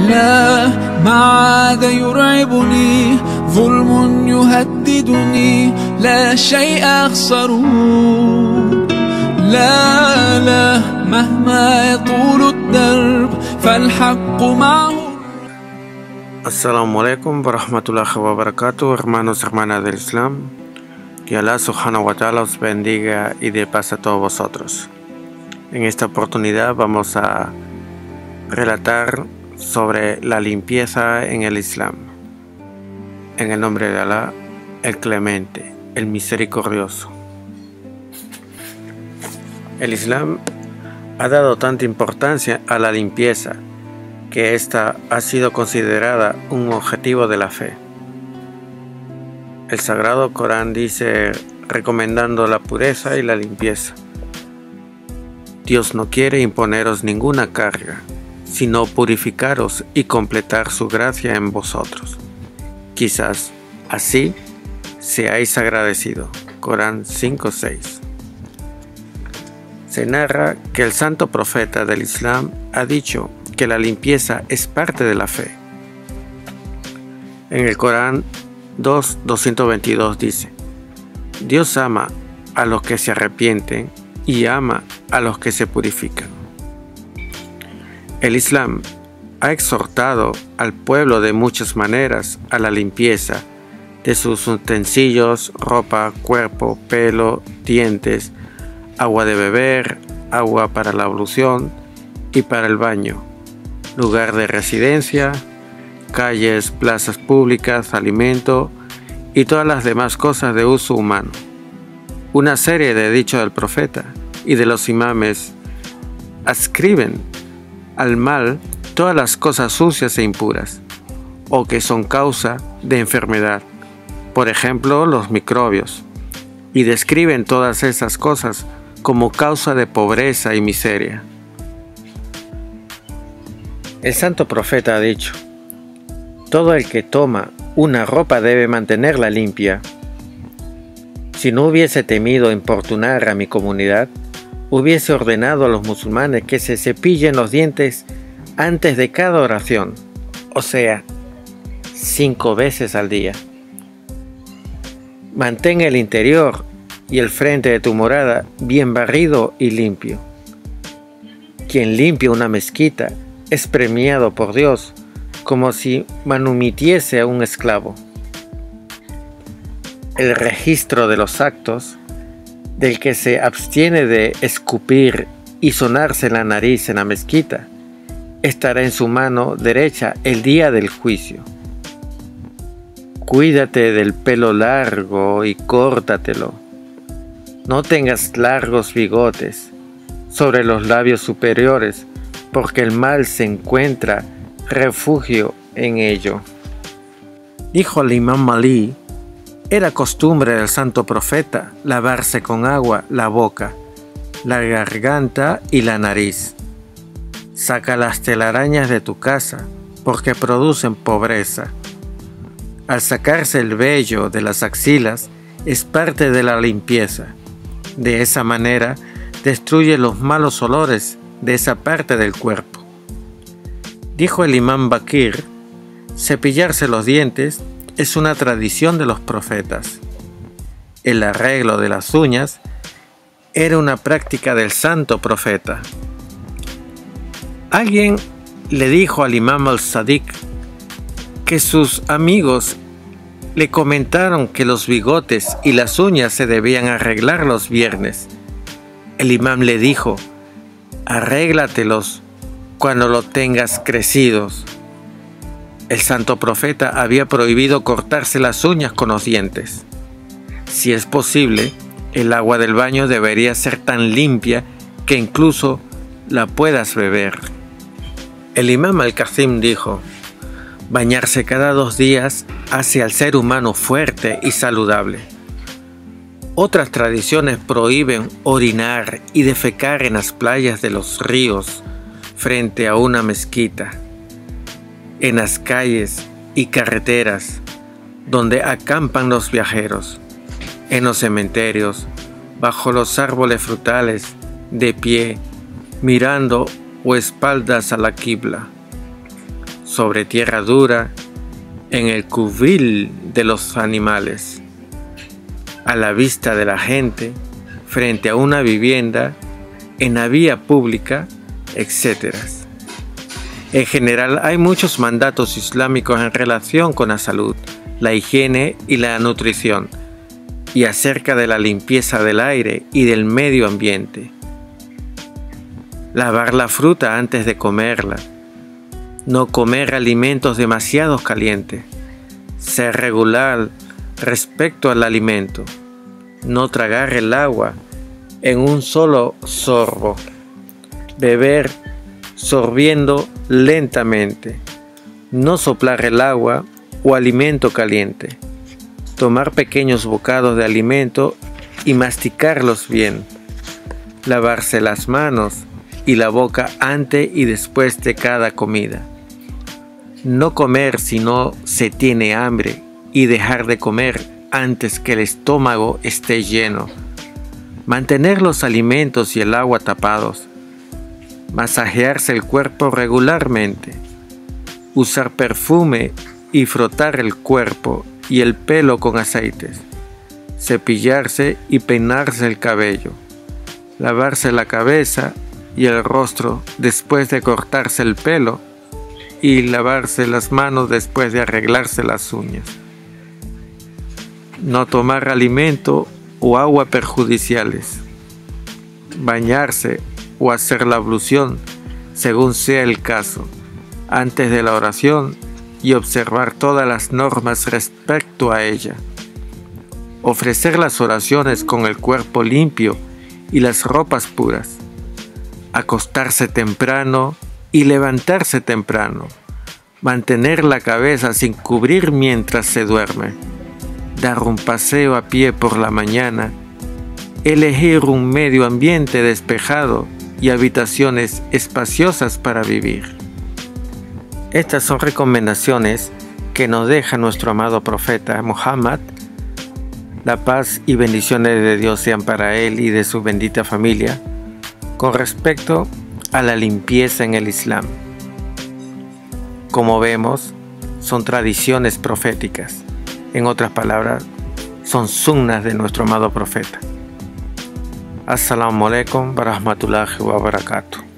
لا ما عاد يرعبني ظلم يهددني لا شيء أخسره لا مهما يطول الدرب فالحق معه. Assalamu alaikum wa rahmatullahi wa barakatuh, hermanos y hermanas del Islam. Que Allah subhanahu wa ta'ala os bendiga y dé paz a todos vosotros. En esta oportunidad vamos a relatar sobre la limpieza en el Islam. En el nombre de Allah, el Clemente, el Misericordioso. El Islam ha dado tanta importancia a la limpieza que ésta ha sido considerada un objetivo de la fe. El Sagrado Corán dice, recomendando la pureza y la limpieza: Dios no quiere imponeros ninguna carga, sino purificaros y completar su gracia en vosotros. Quizás así seáis agradecidos. Corán 5:6. Se narra que el santo profeta del Islam ha dicho que la limpieza es parte de la fe. En el Corán 2:222 dice: Dios ama a los que se arrepienten y ama a los que se purifican. El Islam ha exhortado al pueblo de muchas maneras a la limpieza de sus utensilios, ropa, cuerpo, pelo, dientes, agua de beber, agua para la ablución y para el baño, lugar de residencia, calles, plazas públicas, alimento y todas las demás cosas de uso humano. Una serie de dichos del profeta y de los imames ascriben al mal todas las cosas sucias e impuras, o que son causa de enfermedad, por ejemplo los microbios, y describen todas esas cosas como causa de pobreza y miseria. El santo profeta ha dicho: todo el que toma una ropa debe mantenerla limpia. Si no hubiese temido importunar a mi comunidad, hubiese ordenado a los musulmanes que se cepillen los dientes antes de cada oración, o sea, 5 veces al día. Mantén el interior y el frente de tu morada bien barrido y limpio. Quien limpia una mezquita es premiado por Dios como si manumitiese a un esclavo. El registro de los actos del que se abstiene de escupir y sonarse la nariz en la mezquita estará en su mano derecha el día del juicio. Cuídate del pelo largo y córtatelo. No tengas largos bigotes sobre los labios superiores, porque el mal se encuentra refugio en ello. Dijo el imam Malí: era costumbre del santo profeta lavarse con agua la boca, la garganta y la nariz. Saca las telarañas de tu casa, porque producen pobreza. Al sacarse el vello de las axilas, es parte de la limpieza. De esa manera, destruye los malos olores de esa parte del cuerpo. Dijo el imam Bakir: cepillarse los dientes es una tradición de los profetas. El arreglo de las uñas era una práctica del santo profeta. Alguien le dijo al imam al-Sadiq que sus amigos le comentaron que los bigotes y las uñas se debían arreglar los viernes. El imam le dijo: arréglatelos cuando lo tengas crecidos. El santo profeta había prohibido cortarse las uñas con los dientes. Si es posible, el agua del baño debería ser tan limpia que incluso la puedas beber. El imam al-Qasim dijo: bañarse cada 2 días hace al ser humano fuerte y saludable. Otras tradiciones prohíben orinar y defecar en las playas de los ríos frente a una mezquita, en las calles y carreteras donde acampan los viajeros, en los cementerios, bajo los árboles frutales, de pie, mirando o espaldas a la quibla. sobre tierra dura, en el cubil de los animales, a la vista de la gente, frente a una vivienda, en la vía pública, etc. En general, hay muchos mandatos islámicos en relación con la salud, la higiene y la nutrición, y acerca de la limpieza del aire y del medio ambiente. Lavar la fruta antes de comerla. No comer alimentos demasiado calientes. Ser regular respecto al alimento. No tragar el agua en un solo sorbo. Beber sorbiendo lentamente. No soplar el agua o alimento caliente. Tomar pequeños bocados de alimento y masticarlos bien. Lavarse las manos y la boca antes y después de cada comida. No comer si no se tiene hambre y dejar de comer antes que el estómago esté lleno. Mantener los alimentos y el agua tapados. Masajearse el cuerpo regularmente. Usar perfume y frotar el cuerpo y el pelo con aceites. Cepillarse y peinarse el cabello. Lavarse la cabeza y el rostro después de cortarse el pelo y lavarse las manos después de arreglarse las uñas. No tomar alimento o agua perjudiciales. Bañarse o hacer la ablución, según sea el caso, antes de la oración y observar todas las normas respecto a ella. Ofrecer las oraciones con el cuerpo limpio y las ropas puras. Acostarse temprano y levantarse temprano. Mantener la cabeza sin cubrir mientras se duerme. Dar un paseo a pie por la mañana. Elegir un medio ambiente despejado y habitaciones espaciosas para vivir. Estas son recomendaciones que nos deja nuestro amado profeta Muhammad. La paz y bendiciones de Dios sean para él y de su bendita familia, con respecto a la limpieza en el Islam. Como vemos, son tradiciones proféticas. En otras palabras, son sunnas de nuestro amado profeta. Assalamu alaikum wa rahmatullahi wa barakatuh.